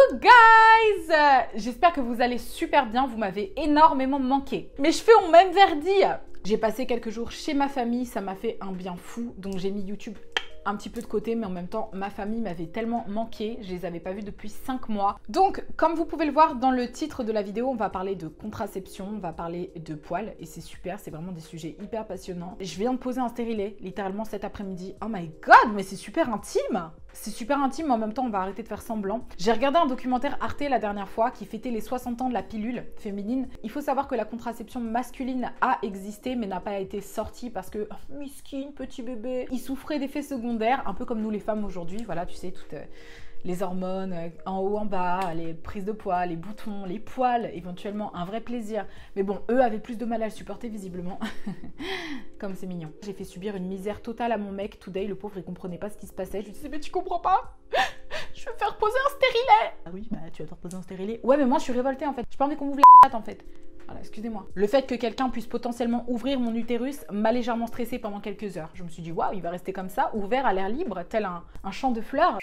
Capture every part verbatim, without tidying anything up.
guys, euh, j'espère que vous allez super bien, vous m'avez énormément manqué. Mes cheveux ont même verdi. J'ai passé quelques jours chez ma famille, ça m'a fait un bien fou, donc j'ai mis YouTube un petit peu de côté, mais en même temps, ma famille m'avait tellement manqué, je les avais pas vus depuis cinq mois. Donc, comme vous pouvez le voir dans le titre de la vidéo, on va parler de contraception, on va parler de poils, et c'est super, c'est vraiment des sujets hyper passionnants. Je viens de poser un stérilet, littéralement cet après-midi. Oh my god, mais c'est super intime! C'est super intime, mais en même temps, on va arrêter de faire semblant. J'ai regardé un documentaire Arte la dernière fois qui fêtait les soixante ans de la pilule féminine. Il faut savoir que la contraception masculine a existé, mais n'a pas été sortie parce que, oh, miskin, petit bébé, il souffrait d'effets secondaires, un peu comme nous les femmes aujourd'hui. Voilà, tu sais, toutes euh, les hormones euh, en haut, en bas, les prises de poids, les boutons, les poils, éventuellement un vrai plaisir. Mais bon, eux avaient plus de mal à le supporter visiblement. Comme c'est mignon. J'ai fait subir une misère totale à mon mec. Today, le pauvre, il comprenait pas ce qui se passait. Je lui disais, mais tu comprends pas? Je veux faire poser un stérilet. Ah oui, bah tu vas te faire poser un stérilet. Ouais, mais moi, je suis révoltée en fait. J'ai pas envie qu'on m'ouvre la patte en fait. Voilà, excusez-moi. Le fait que quelqu'un puisse potentiellement ouvrir mon utérus m'a légèrement stressée pendant quelques heures. Je me suis dit, waouh, il va rester comme ça, ouvert à l'air libre, tel un, un champ de fleurs.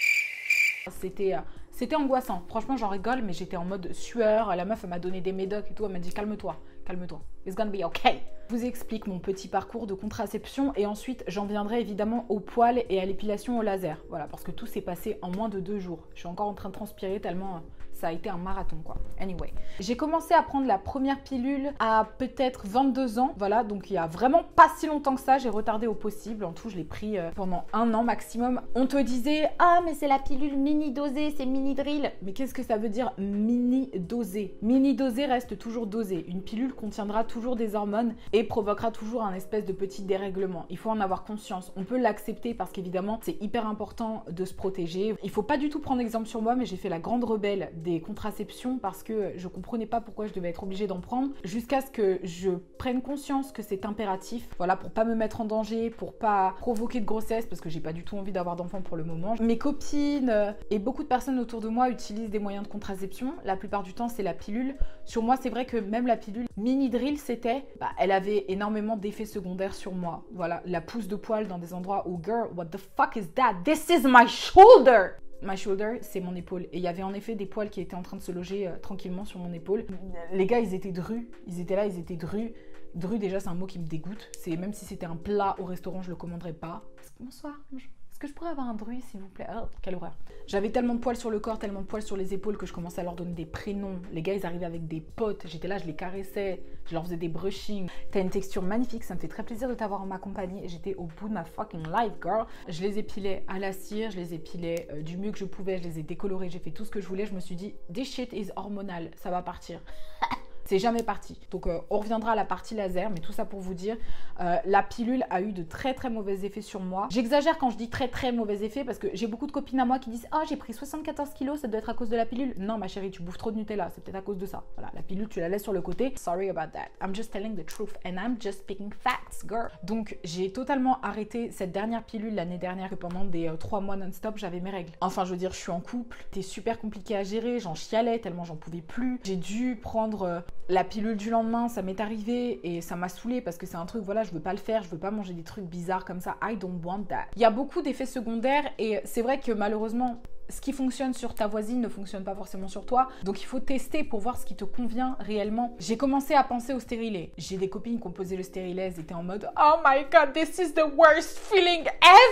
C'était... Euh, C'était angoissant. Franchement, j'en rigole, mais j'étais en mode sueur. La meuf, elle m'a donné des médocs et tout. Elle m'a dit, calme-toi, calme-toi. It's gonna be okay. Je vous explique mon petit parcours de contraception et ensuite, j'en viendrai évidemment aux poils et à l'épilation au laser. Voilà, parce que tout s'est passé en moins de deux jours. Je suis encore en train de transpirer tellement... ça a été un marathon quoi. Anyway. J'ai commencé à prendre la première pilule à peut-être vingt-deux ans. Voilà, donc il y a vraiment pas si longtemps que ça. J'ai retardé au possible. En tout, je l'ai pris euh, pendant un an maximum. On te disait, ah mais c'est la pilule mini-dosée, c'est mini-drill. Mais qu'est-ce que ça veut dire mini-dosée? Mini-dosée reste toujours dosée. Une pilule contiendra toujours des hormones et provoquera toujours un espèce de petit dérèglement. Il faut en avoir conscience. On peut l'accepter parce qu'évidemment, c'est hyper important de se protéger. Il faut pas du tout prendre exemple sur moi, mais j'ai fait la grande rebelle des contraceptions parce que je comprenais pas pourquoi je devais être obligée d'en prendre jusqu'à ce que je prenne conscience que c'est impératif, voilà, pour pas me mettre en danger, pour pas provoquer de grossesse parce que j'ai pas du tout envie d'avoir d'enfant pour le moment. Mes copines euh, et beaucoup de personnes autour de moi utilisent des moyens de contraception. La plupart du temps, c'est la pilule. Sur moi, c'est vrai que même la pilule mini drill, c'était, bah, elle avait énormément d'effets secondaires sur moi. Voilà, la pousse de poils dans des endroits où, girl, what the fuck is that? This is my shoulder! My shoulder, c'est mon épaule. Et il y avait en effet des poils qui étaient en train de se loger euh, tranquillement sur mon épaule. Les gars, ils étaient drus. Ils étaient là, ils étaient drus. Dru, déjà, c'est un mot qui me dégoûte. C'est même si c'était un plat au restaurant, je le commanderais pas. Bonsoir, bonjour. Est-ce que je pourrais avoir un dru, s'il vous plaît? Oh, quelle horreur. J'avais tellement de poils sur le corps, tellement de poils sur les épaules que je commençais à leur donner des prénoms. Les gars, ils arrivaient avec des potes. J'étais là, je les caressais. Je leur faisais des brushings. T'as une texture magnifique. Ça me fait très plaisir de t'avoir en ma compagnie. J'étais au bout de ma fucking life, girl. Je les épilais à la cire. Je les épilais euh, du mieux que je pouvais. Je les ai décolorés. J'ai fait tout ce que je voulais. Je me suis dit, this shit is hormonal. Ça va partir. C'est jamais parti. Donc euh, on reviendra à la partie laser, mais tout ça pour vous dire, euh, la pilule a eu de très très mauvais effets sur moi. J'exagère quand je dis très très mauvais effets parce que j'ai beaucoup de copines à moi qui disent « Ah, oh, j'ai pris soixante-quatorze kilos, ça doit être à cause de la pilule. » Non ma chérie, tu bouffes trop de Nutella, c'est peut-être à cause de ça. Voilà, la pilule, tu la laisses sur le côté. Sorry about that. I'm just telling the truth and I'm just speaking facts, girl. Donc j'ai totalement arrêté cette dernière pilule l'année dernière que pendant des euh, trois mois non-stop, j'avais mes règles. Enfin, je veux dire, je suis en couple, c'était super compliqué à gérer, j'en chialais tellement j'en pouvais plus. J'ai dû prendre... Euh, la pilule du lendemain, ça m'est arrivé et ça m'a saoulée parce que c'est un truc, voilà, je veux pas le faire, je veux pas manger des trucs bizarres comme ça. I don't want that. Il y a beaucoup d'effets secondaires et c'est vrai que malheureusement, ce qui fonctionne sur ta voisine ne fonctionne pas forcément sur toi. Donc il faut tester pour voir ce qui te convient réellement. J'ai commencé à penser au stérilet. J'ai des copines qui ont posé le stérilet, elles étaient en mode « Oh my god, this is the worst feeling ever !»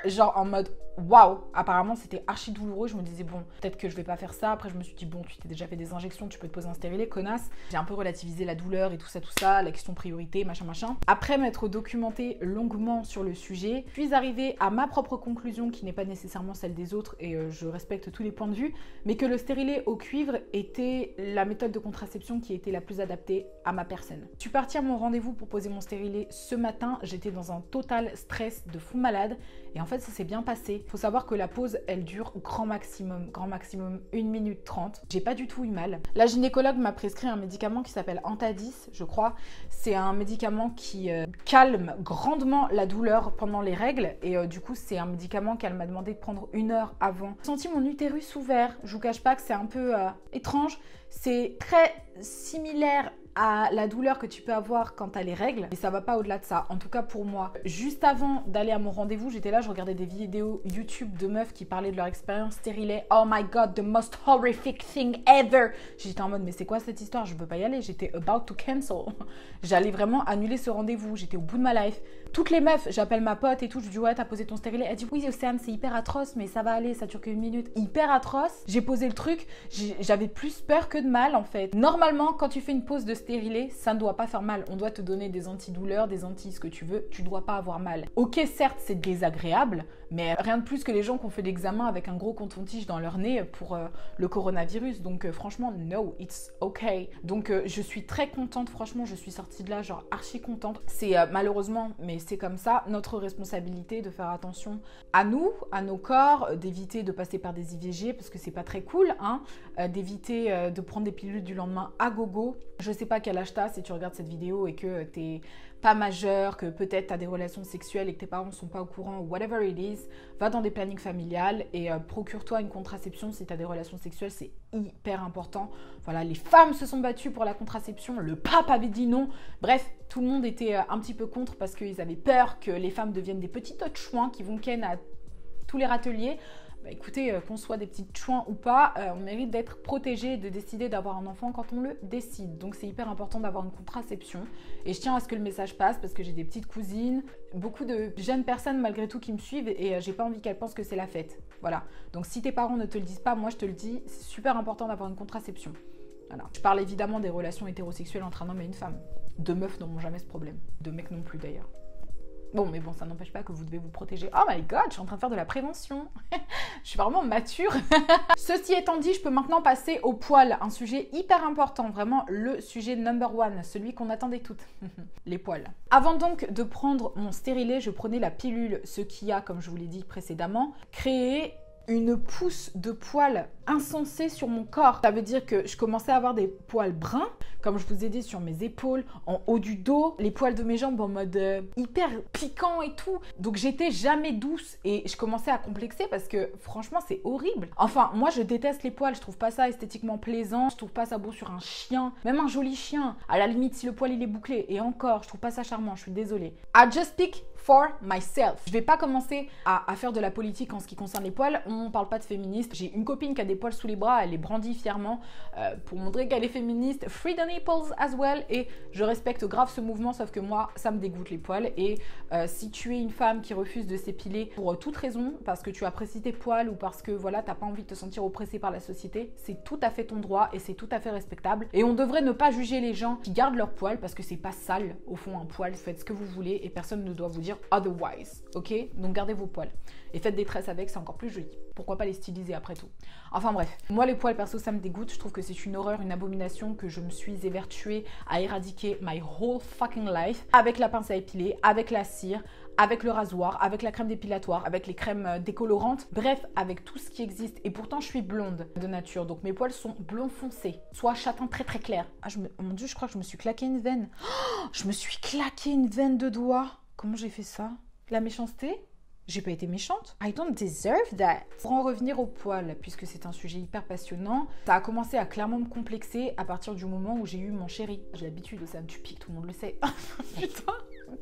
Genre en mode waouh, apparemment c'était archi douloureux. Je me disais bon, peut-être que je vais pas faire ça. Après je me suis dit bon, tu t'es déjà fait des injections, tu peux te poser un stérilet, connasse. J'ai un peu relativisé la douleur et tout ça, tout ça, la question priorité, machin, machin. Après m'être documentée longuement sur le sujet, je suis arrivée à ma propre conclusion qui n'est pas nécessairement celle des autres et euh, je respecte tous les points de vue, mais que le stérilet au cuivre était la méthode de contraception qui était la plus adaptée à ma personne. Je suis partie à mon rendez-vous pour poser mon stérilet ce matin. J'étais dans un total stress de fou malade et en fait ça s'est bien passé. Faut savoir que la pause, elle dure grand maximum, grand maximum une minute trente. J'ai pas du tout eu mal. La gynécologue m'a prescrit un médicament qui s'appelle Antadis, je crois. C'est un médicament qui euh, calme grandement la douleur pendant les règles et euh, du coup, c'est un médicament qu'elle m'a demandé de prendre une heure avant. J'ai senti mon utérus ouvert. Je vous cache pas que c'est un peu euh, étrange. C'est très similaire à la douleur que tu peux avoir quand t'as les règles, et ça va pas au-delà de ça. En tout cas pour moi, juste avant d'aller à mon rendez-vous, j'étais là, je regardais des vidéos YouTube de meufs qui parlaient de leur expérience stérilée. Oh my god, the most horrific thing ever. J'étais en mode, mais c'est quoi cette histoire? Je peux pas y aller, j'étais about to cancel. J'allais vraiment annuler ce rendez-vous, j'étais au bout de ma life. Toutes les meufs, j'appelle ma pote et tout, je lui dis ouais, t'as posé ton stérilet. Elle dit oui Océane, c'est hyper atroce, mais ça va aller, ça dure qu'une minute. Hyper atroce. J'ai posé le truc, j'avais plus peur que de mal en fait. Normalement, quand tu fais une pose de stérilet, ça ne doit pas faire mal. On doit te donner des antidouleurs, des anti ce que tu veux, tu dois pas avoir mal. Ok, certes, c'est désagréable, mais rien de plus que les gens qui ont fait l'examen avec un gros coton-tige dans leur nez pour euh, le coronavirus. Donc euh, franchement, no, it's okay. Donc euh, je suis très contente, franchement, je suis sortie de là genre archi contente. C'est euh, malheureusement, mais c'est comme ça, notre responsabilité de faire attention à nous, à nos corps, euh, d'éviter de passer par des I V G parce que c'est pas très cool, hein, euh, d'éviter euh, de prendre des pilules du lendemain à gogo. Je sais pas quel âge t'as si tu regardes cette vidéo et que t'es pas majeur, que peut-être tu as des relations sexuelles et que tes parents ne sont pas au courant, whatever it is, va dans des plannings familiales et euh, procure-toi une contraception si tu as des relations sexuelles, c'est hyper important. Voilà, les femmes se sont battues pour la contraception, le pape avait dit non. Bref, tout le monde était euh, un petit peu contre parce qu'ils avaient peur que les femmes deviennent des petites chouins qui vont ken à tous les râteliers. Bah écoutez, euh, qu'on soit des petites chouins ou pas, euh, on mérite d'être protégé et de décider d'avoir un enfant quand on le décide. Donc c'est hyper important d'avoir une contraception. Et je tiens à ce que le message passe parce que j'ai des petites cousines, beaucoup de jeunes personnes malgré tout qui me suivent et euh, j'ai pas envie qu'elles pensent que c'est la fête. Voilà. Donc si tes parents ne te le disent pas, moi je te le dis, c'est super important d'avoir une contraception. Voilà. Je parle évidemment des relations hétérosexuelles entre un homme et une femme. Deux meufs n'auront jamais ce problème. Deux mecs non plus d'ailleurs. Bon, mais bon, ça n'empêche pas que vous devez vous protéger. Oh my god, je suis en train de faire de la prévention. Je suis vraiment mature. Ceci étant dit, je peux maintenant passer au poil. Un sujet hyper important, vraiment le sujet number one, celui qu'on attendait toutes. Les poils. Avant donc de prendre mon stérilet, je prenais la pilule, ce qui a, comme je vous l'ai dit précédemment, créé une pousse de poils insensée sur mon corps. Ça veut dire que je commençais à avoir des poils bruns, comme je vous ai dit, sur mes épaules, en haut du dos, les poils de mes jambes en mode euh, hyper piquant et tout. Donc j'étais jamais douce et je commençais à complexer parce que franchement c'est horrible. Enfin, moi je déteste les poils, je trouve pas ça esthétiquement plaisant, je trouve pas ça beau sur un chien, même un joli chien. À la limite si le poil il est bouclé, et encore, je trouve pas ça charmant, je suis désolée. I just speak for myself. Je vais pas commencer à, à faire de la politique en ce qui concerne les poils, on parle pas de féministe. J'ai une copine qui a des poils sous les bras, elle les brandit fièrement euh, pour montrer qu'elle est féministe. Free the nipples as well. Et je respecte grave ce mouvement, sauf que moi, ça me dégoûte les poils. Et euh, si tu es une femme qui refuse de s'épiler pour euh, toute raison, parce que tu apprécies tes poils ou parce que voilà, t'as pas envie de te sentir oppressée par la société, c'est tout à fait ton droit et c'est tout à fait respectable. Et on devrait ne pas juger les gens qui gardent leurs poils parce que c'est pas sale au fond un poil. Vous faites ce que vous voulez et personne ne doit vous dire otherwise, ok? Donc gardez vos poils et faites des tresses avec, c'est encore plus joli. Pourquoi pas les styliser après tout? Enfin bref, moi les poils perso ça me dégoûte, je trouve que c'est une horreur, une abomination que je me suis évertuée à éradiquer my whole fucking life avec la pince à épiler, avec la cire, avec le rasoir, avec la crème dépilatoire, avec les crèmes décolorantes, bref, avec tout ce qui existe. Et pourtant, je suis blonde de nature, donc mes poils sont blond foncé, soit châtain très très clair. Ah, je me... oh mon dieu, je crois que je me suis claqué une veine. Oh, je me suis claqué une veine de doigt. Comment j'ai fait ça? La méchanceté? J'ai pas été méchante. I don't deserve that. Pour en revenir au poil, puisque c'est un sujet hyper passionnant, ça a commencé à clairement me complexer à partir du moment où j'ai eu mon chéri. J'ai l'habitude, ça me tue pique, tout le monde le sait. Putain,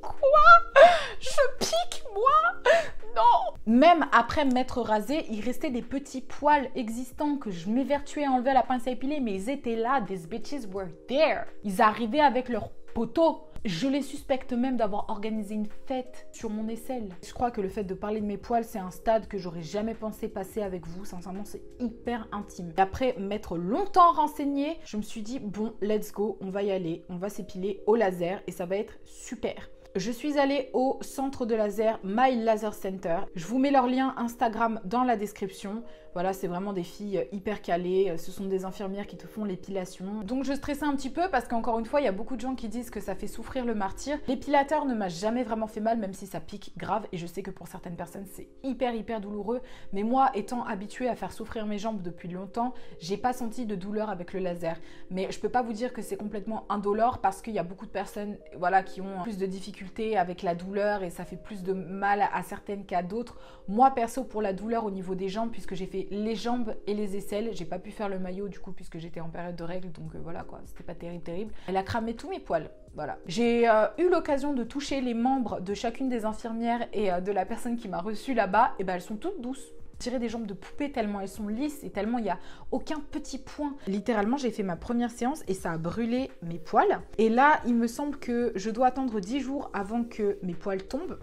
quoi? Je pique, moi? Non! Même après m'être rasée, il restait des petits poils existants que je m'évertuais à enlever à la pince à épiler, mais ils étaient là, these bitches were there. Ils arrivaient avec leurs poteaux. Je les suspecte même d'avoir organisé une fête sur mon aisselle. Je crois que le fait de parler de mes poils, c'est un stade que j'aurais jamais pensé passer avec vous. Sincèrement, c'est hyper intime. Et après m'être longtemps renseignée, je me suis dit, bon, let's go, on va y aller. On va s'épiler au laser et ça va être super. Je suis allée au centre de laser My Laser Center. Je vous mets leur lien Instagram dans la description. Voilà, c'est vraiment des filles hyper calées. Ce sont des infirmières qui te font l'épilation. Donc je stressais un petit peu parce qu'encore une fois, il y a beaucoup de gens qui disent que ça fait souffrir le martyr. L'épilateur ne m'a jamais vraiment fait mal, même si ça pique grave. Et je sais que pour certaines personnes, c'est hyper hyper douloureux. Mais moi, étant habituée à faire souffrir mes jambes depuis longtemps, j'ai pas senti de douleur avec le laser. Mais je peux pas vous dire que c'est complètement indolore parce qu'il y a beaucoup de personnes, voilà, qui ont plus de difficultés difficulté avec la douleur et ça fait plus de mal à certaines qu'à d'autres. Moi perso, pour la douleur au niveau des jambes, puisque j'ai fait les jambes et les aisselles, j'ai pas pu faire le maillot du coup puisque j'étais en période de règles, donc euh, voilà quoi, c'était pas terrible terrible. Elle a cramé tous mes poils. Voilà. J'ai euh, eu l'occasion de toucher les membres de chacune des infirmières et euh, de la personne qui m'a reçue là-bas, et ben elles sont toutes douces. Tirer des jambes de poupée tellement elles sont lisses et tellement il n'y a aucun petit point. Littéralement, j'ai fait ma première séance et ça a brûlé mes poils. Et là, il me semble que je dois attendre dix jours avant que mes poils tombent.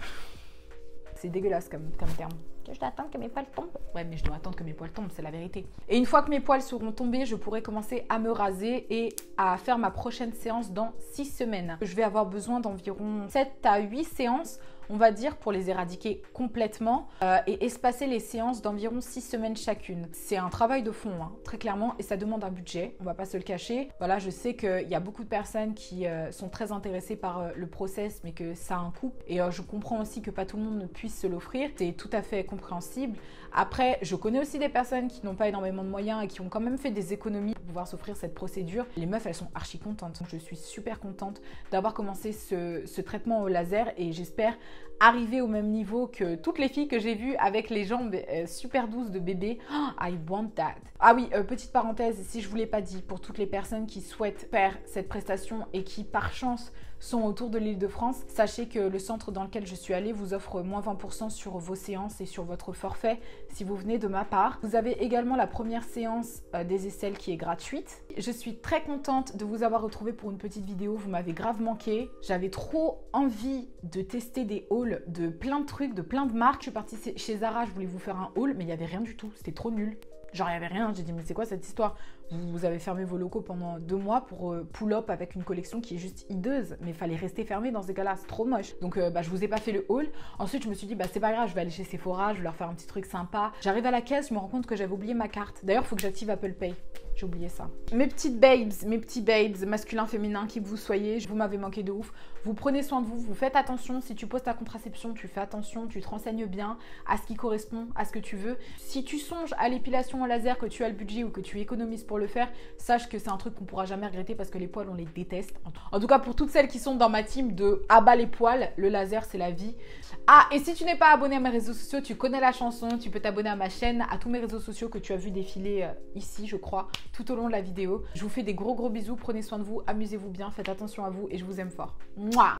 C'est dégueulasse comme, comme terme. Je dois attendre que mes poils tombent. Ouais, mais je dois attendre que mes poils tombent, c'est la vérité. Et une fois que mes poils seront tombés, je pourrai commencer à me raser et à faire ma prochaine séance dans six semaines. Je vais avoir besoin d'environ sept à huit séances, on va dire, pour les éradiquer complètement euh, et espacer les séances d'environ six semaines chacune. C'est un travail de fond, hein, très clairement, et ça demande un budget, on va pas se le cacher. Voilà, je sais qu'il y a beaucoup de personnes qui euh, sont très intéressées par euh, le process, mais que ça a un coût. Et euh, je comprends aussi que pas tout le monde ne puisse se l'offrir, c'est tout à fait compréhensible. Après, je connais aussi des personnes qui n'ont pas énormément de moyens et qui ont quand même fait des économies pour pouvoir s'offrir cette procédure. Les meufs, elles sont archi contentes. Je suis super contente d'avoir commencé ce, ce traitement au laser et j'espère arriver au même niveau que toutes les filles que j'ai vues avec les jambes euh, super douces de bébé. Oh, I want that. Ah oui, euh, petite parenthèse, si je ne vous l'ai pas dit, pour toutes les personnes qui souhaitent faire cette prestation et qui par chance sont autour de l'Île-de-France, sachez que le centre dans lequel je suis allée vous offre moins vingt pour cent sur vos séances et sur votre forfait si vous venez de ma part. Vous avez également la première séance euh, des aisselles qui est gratuite. Je suis très contente de vous avoir retrouvé pour une petite vidéo, vous m'avez grave manqué. J'avais trop envie de tester des hauls de plein de trucs, de plein de marques. Je suis partie chez Zara, je voulais vous faire un haul, mais il n'y avait rien du tout, c'était trop nul. Genre, il n'y avait rien. J'ai dit, mais c'est quoi cette histoire? Vous avez fermé vos locaux pendant deux mois pour euh, pull-up avec une collection qui est juste hideuse. Mais il fallait rester fermé dans ces cas-là. C'est trop moche. Donc, euh, bah, je vous ai pas fait le haul. Ensuite, je me suis dit, bah, c'est pas grave, je vais aller chez Sephora, je vais leur faire un petit truc sympa. J'arrive à la caisse, je me rends compte que j'avais oublié ma carte. D'ailleurs, il faut que j'active Apple Pay. J'ai oublié ça. Mes petites babes, mes petits babes, masculins, féminins, qui que vous soyez, vous m'avez manqué de ouf. Vous prenez soin de vous, vous faites attention. Si tu poses ta contraception, tu fais attention, tu te renseignes bien à ce qui correspond à ce que tu veux. Si tu songes à l'épilation au laser, que tu as le budget ou que tu économises pour le faire, sache que c'est un truc qu'on pourra jamais regretter parce que les poils, on les déteste. En tout cas, pour toutes celles qui sont dans ma team de abat les poils, le laser, c'est la vie. Ah, et si tu n'es pas abonné à mes réseaux sociaux, tu connais la chanson, tu peux t'abonner à ma chaîne, à tous mes réseaux sociaux que tu as vu défiler euh, ici, je crois, tout au long de la vidéo. Je vous fais des gros gros bisous, prenez soin de vous, amusez-vous bien, faites attention à vous et je vous aime fort. Mouah.